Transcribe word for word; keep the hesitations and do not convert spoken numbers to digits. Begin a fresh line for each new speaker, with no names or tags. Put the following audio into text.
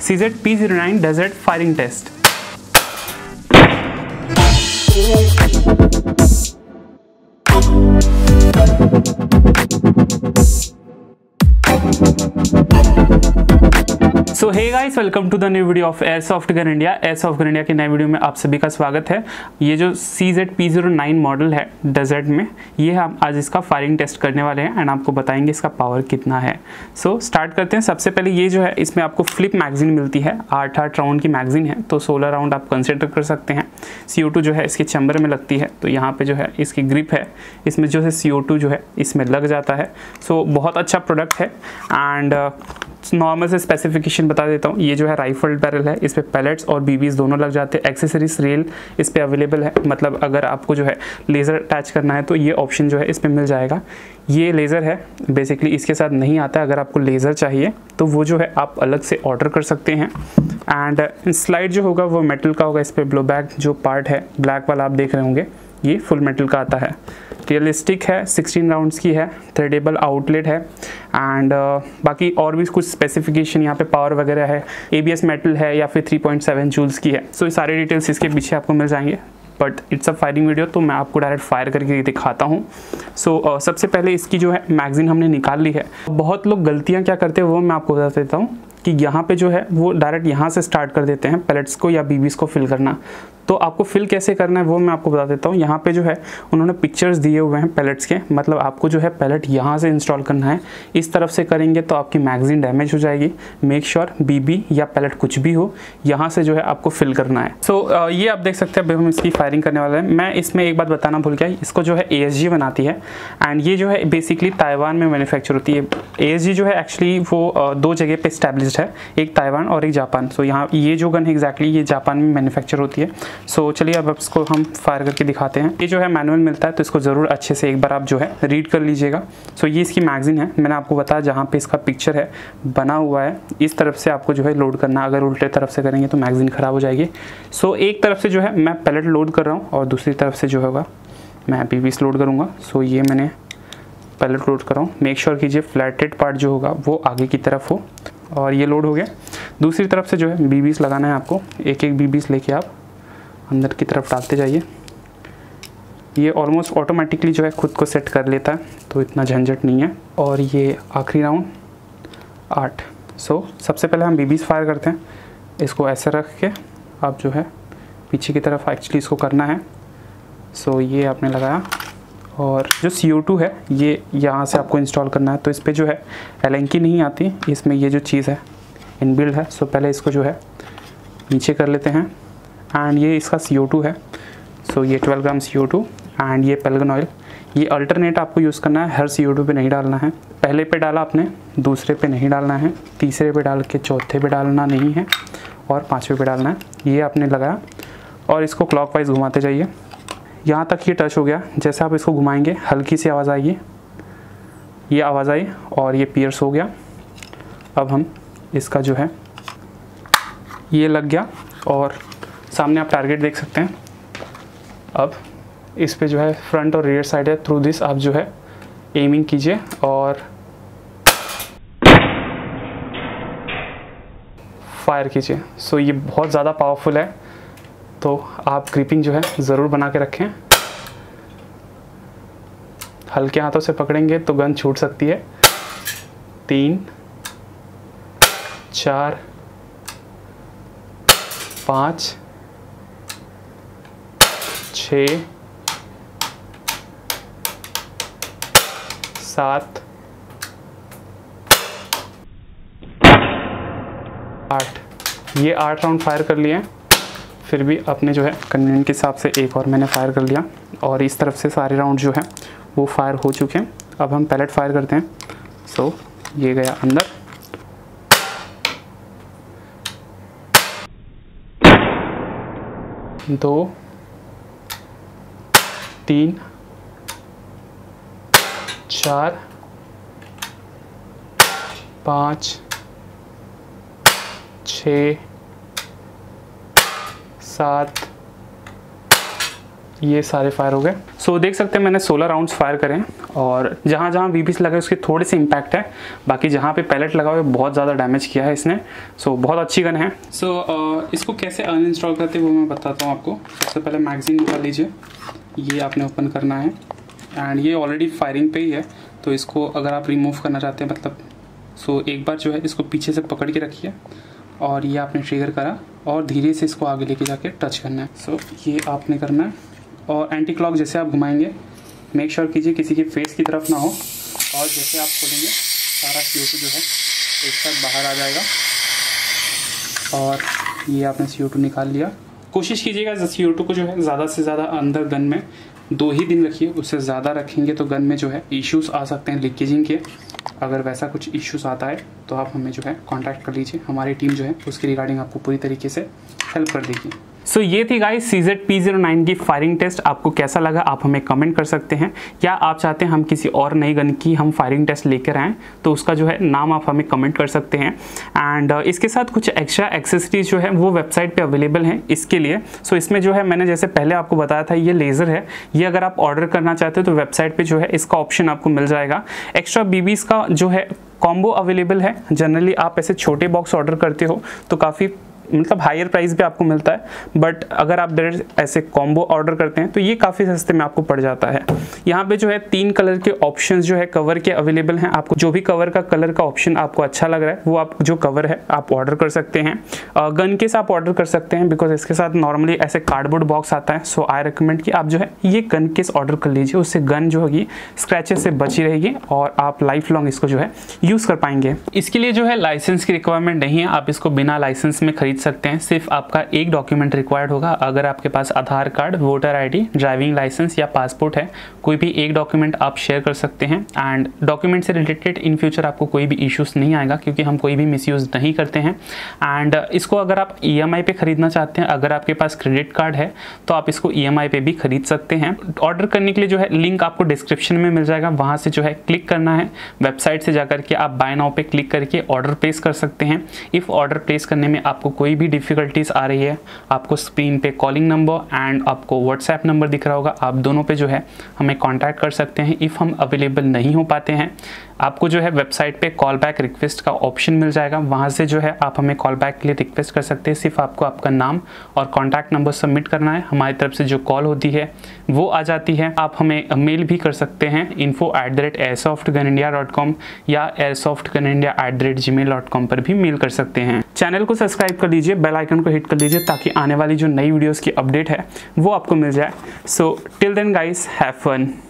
C Z P zero nine Desert firing test. So hey guys, welcome to the new video of airsoft gun India. Airsoft gun India के नए video में आप सभी का स्वागत है। ये जो C Z P zero nine model है डेजर्ट में, ये हम आज इसका फायरिंग टेस्ट करने वाले हैं एंड आपको बताएंगे इसका पावर कितना है। सो so, स्टार्ट करते हैं। सबसे पहले ये जो है, इसमें आपको फ्लिप मैगजीन मिलती है। आठ आठ राउंड की मैगजीन है, तो सोलह राउंड आप कंसिडर कर सकते हैं। C O टू जो है इसके चैम्बर में लगती है, तो यहाँ पे जो है इसकी ग्रिप है, इसमें जो है C O टू जो है इसमें लग जाता है। सो so, बहुत अच्छा प्रोडक्ट है। एंड नॉर्मल से स्पेसिफिकेशन बता देता हूँ। ये जो है राइफल्ड बैरल है, इस पे पैलेट्स और बीबीज दोनों लग जाते हैं। एक्सेसरीज रेल इस पे अवेलेबल है, मतलब अगर आपको जो है लेज़र अटैच करना है तो ये ऑप्शन जो है इस पे मिल जाएगा। ये लेज़र है, बेसिकली इसके साथ नहीं आता है। अगर आपको लेज़र चाहिए तो वो जो है आप अलग से ऑर्डर कर सकते हैं। एंड स्लाइड जो होगा वो मेटल का होगा। इस पर ब्लो बैक जो पार्ट है ब्लैक वाला आप देख रहे होंगे, ये फुल मेटल का आता है। रियलिस्टिक है, सोलह राउंड्स की है, थ्रेडेबल आउटलेट है। एंड uh, बाकी और भी कुछ स्पेसिफिकेशन यहाँ पे पावर वगैरह है, ए बी एस मेटल है या फिर थ्री पॉइंट सेवन जूल्स की है। सो so, ये सारे डिटेल्स इसके पीछे आपको मिल जाएंगे। But it's a firing video, तो मैं आपको डायरेक्ट फायर करके दिखाता हूँ। सो so, uh, सबसे पहले इसकी जो है मैगजीन हमने निकाल ली है। बहुत लोग गलतियाँ क्या करते हैं वो मैं आपको बता देता हूँ कि यहाँ पे जो है वो डायरेक्ट यहाँ से स्टार्ट कर देते हैं पैलेट्स को या बीबीज को फिल करना। तो आपको फिल कैसे करना है वो मैं आपको बता देता हूँ। यहाँ पे जो है उन्होंने पिक्चर्स दिए हुए हैं पैलेट्स के, मतलब आपको जो है पैलेट यहाँ से इंस्टॉल करना है। इस तरफ से करेंगे तो आपकी मैगजीन डैमेज हो जाएगी। मेक श्योर बीबी या पैलेट कुछ भी हो, यहाँ से जो है आपको फिल करना है। सो so, ये आप देख सकते हैं। अभी हम इसकी फायरिंग करने वाले हैं। मैं इसमें एक बात बताना भूल गया, इसको जो है ए एस जी बनाती है एंड ये जो है बेसिकली ताइवान में मैन्युफैक्चर होती है। ए एस जी जो है एक्चुअली वो दो जगह पे इस्टेब्लिश्ड है, एक ताइवान और एक जापान। सो so, यहाँ ये जो गन है एग्जैक्टली ये जापान में मैन्युफैक्चर होती है। सो so, चलिए अब इसको हम फायर करके दिखाते हैं। ये जो है मैनुअल मिलता है, तो इसको ज़रूर अच्छे से एक बार आप जो है रीड कर लीजिएगा। सो so, ये इसकी मैगजीन है। मैंने आपको बताया जहाँ पे इसका पिक्चर है बना हुआ है, इस तरफ से आपको जो है लोड करना। अगर उल्टे तरफ से करेंगे तो मैगजीन ख़राब हो जाएगी। सो so, एक तरफ से जो है मैं पैलेट लोड कर रहा हूँ और दूसरी तरफ से जो होगा मैं बीबीस लोड करूँगा। सो so, ये मैंने पैलेट लोड कर रहा हूँ। मेक श्योर कीजिए फ्लैटेड पार्ट जो होगा वो आगे की तरफ हो। और ये लोड हो गया। दूसरी तरफ से जो है बीबीस लगाना है आपको। एक एक बीबीस लेके आप अंदर की तरफ डालते जाइए। ये ऑलमोस्ट ऑटोमेटिकली जो है खुद को सेट कर लेता है, तो इतना झंझट नहीं है। और ये आखिरी राउंड आठ। सो सबसे पहले हम बीबीस फायर करते हैं। इसको ऐसे रख के आप जो है पीछे की तरफ एक्चुअली इसको करना है। सो ये आपने लगाया और जो C O टू है ये यहाँ से आपको इंस्टॉल करना है। तो इस पर जो है एलेंकी नहीं आती, इसमें ये जो चीज़ है इनबिल्ड है। सो पहले इसको जो है नीचे कर लेते हैं। एंड ये इसका C O टू है। सो ये twelve gram C O two and ये पेल्गन ऑयल। ये अल्टरनेट आपको यूज़ करना है, हर C O टू पे नहीं डालना है। पहले पे डाला आपने, दूसरे पे नहीं डालना है, तीसरे पे डाल के चौथे पे डालना नहीं है और पाँचवें पे डालना है। ये आपने लगाया और इसको क्लॉकवाइज घुमाते जाइए। यहाँ तक ये टच हो गया। जैसे आप इसको घुमाएंगे हल्की सी आवाज़ आएगी, ये आवाज़ आई और ये पियर्स हो गया। अब हम इसका जो है ये लग गया और सामने आप टारगेट देख सकते हैं। अब इस पे जो है फ्रंट और रियर साइड है, थ्रू दिस आप जो है एमिंग कीजिए और फायर कीजिए। सो ये बहुत ज़्यादा पावरफुल है, तो आप ग्रिपिंग जो है ज़रूर बना के रखें। हल्के हाथों से पकड़ेंगे तो गन छूट सकती है। तीन, चार, पाँच, छः, सात, आठ। ये आठ राउंड फायर कर लिए। फिर भी अपने जो है कन्वीनियंट के हिसाब से एक और मैंने फायर कर लिया और इस तरफ से सारे राउंड जो है वो फायर हो चुके हैं। अब हम पैलेट फायर करते हैं। सो ये गया अंदर। दो, तीन, चार, पाँच, छः, सात, ये सारे फायर हो गए। सो so, देख सकते हैं मैंने सोलह राउंड्स फायर करें और जहाँ जहाँ वीपीस लगे उसके थोड़े से इम्पैक्ट है, बाकी जहाँ पे पैलेट लगा हुआ है बहुत ज़्यादा डैमेज किया है इसने। सो so, बहुत अच्छी गन है। सो so, uh, इसको कैसे अनइंस्टॉल करते हैं वो मैं बताता हूँ आपको। सबसे पहले मैगजीन निकाल लीजिए, ये आपने ओपन करना है एंड ये ऑलरेडी फायरिंग पे ही है, तो इसको अगर आप रिमूव करना चाहते हैं मतलब सो so, एक बार जो है इसको पीछे से पकड़ के रखिए और ये आपने ट्रिगर करा और धीरे से इसको आगे लेके जाके टच करना है। सो so, ये आपने करना है और एंटी क्लॉक जैसे आप घुमाएंगे मेक श्योर कीजिए किसी के फेस की तरफ ना हो, और जैसे आप खोलेंगे सारा सी ओ टू जो है एक साथ बाहर आ जाएगा और ये आपने सी ओ टू निकाल लिया। कोशिश कीजिएगा सी ओ टू को जो है ज़्यादा से ज़्यादा अंदर गन में दो ही दिन रखिए, उससे ज़्यादा रखेंगे तो गन में जो है इश्यूज़ आ सकते हैं लीकेजिंग के। अगर वैसा कुछ इश्यूज़ आता है तो आप हमें जो है कांटेक्ट कर लीजिए, हमारी टीम जो है उसके रिगार्डिंग आपको पूरी तरीके से हेल्प कर देगी। सो so, ये थी guys C Z P zero nine की फायरिंग टेस्ट। आपको कैसा लगा आप हमें कमेंट कर सकते हैं, या आप चाहते हैं हम किसी और नई गन की हम फायरिंग टेस्ट लेकर आएँ तो उसका जो है नाम आप हमें कमेंट कर सकते हैं। एंड uh, इसके साथ कुछ एक्स्ट्रा एक्सेसरीज जो है वो वेबसाइट पे अवेलेबल हैं इसके लिए। सो so, इसमें जो है मैंने जैसे पहले आपको बताया था ये लेज़र है, ये अगर आप ऑर्डर करना चाहते हो तो वेबसाइट पर जो है इसका ऑप्शन आपको मिल जाएगा। एक्स्ट्रा बीबीज का जो है कॉम्बो अवेलेबल है। जनरली आप ऐसे छोटे बॉक्स ऑर्डर करते हो तो काफ़ी मतलब हायर प्राइस पे आपको मिलता है, बट अगर आप डायरेक्ट ऐसे कॉम्बो ऑर्डर करते हैं तो ये काफ़ी सस्ते में आपको पड़ जाता है। यहाँ पे जो है तीन कलर के ऑप्शंस जो है कवर के अवेलेबल हैं। आपको जो भी कवर का कलर का ऑप्शन आपको अच्छा लग रहा है वो आप जो कवर है आप ऑर्डर कर सकते हैं। गन केस आप ऑर्डर कर सकते हैं बिकॉज इसके साथ नॉर्मली ऐसे कार्डबोर्ड बॉक्स आता है। सो आई रिकमेंड कि आप जो है ये गन केस ऑर्डर कर लीजिए, उससे गन जो होगी स्क्रैचेस से बची रहेगी और आप लाइफ लॉन्ग इसको जो है यूज़ कर पाएंगे। इसके लिए जो है लाइसेंस की रिक्वायरमेंट नहीं है, आप इसको बिना लाइसेंस में खरीद सकते हैं। सिर्फ आपका एक डॉक्यूमेंट रिक्वायर्ड होगा। अगर आपके पास Aadhaar card, voter ID, driving licence या पासपोर्ट है, कोई भी एक डॉक्यूमेंट आप शेयर कर सकते हैं। एंड डॉक्यूमेंट से रिलेटेड इन फ्यूचर आपको कोई भी इश्यूज नहीं आएगा क्योंकि हम कोई भी मिसयूज नहीं करते हैं। एंड इसको अगर आप ई एम आई पे खरीदना चाहते हैं, अगर आपके पास क्रेडिट कार्ड है तो आप इसको ई एम आई पे भी खरीद सकते हैं। ऑर्डर करने के लिए जो है लिंक आपको डिस्क्रिप्शन में मिल जाएगा, वहाँ से जो है क्लिक करना है। वेबसाइट से जाकर के आप बाय नाउ पे क्लिक करके ऑर्डर प्लेस कर सकते हैं। इफ़ ऑर्डर प्लेस करने में आपको कोई भी डिफिकल्टीज आ रही है, आपको स्क्रीन पे कॉलिंग नंबर एंड आपको व्हाट्सएप नंबर दिख रहा होगा, आप दोनों पे जो है हमें कांटेक्ट कर सकते हैं। इफ़ हम अवेलेबल नहीं हो पाते हैं आपको जो है वेबसाइट पे कॉल बैक रिक्वेस्ट का ऑप्शन मिल जाएगा, वहाँ से जो है आप हमें कॉल बैक के लिए रिक्वेस्ट कर सकते हैं। सिर्फ आपको आपका नाम और कॉन्टैक्ट नंबर सबमिट करना है, हमारी तरफ से जो कॉल होती है वो आ जाती है। आप हमें मेल भी कर सकते हैं info at the rate airsoft gun India dot com या airsoft gun India at the rate Gmail dot com पर भी मेल कर सकते हैं। चैनल को सब्सक्राइब कर लीजिए, बेल आइकन को हिट कर लीजिए ताकि आने वाली जो नई वीडियोज़ की अपडेट है वो आपको मिल जाए। So till then guys, have fun.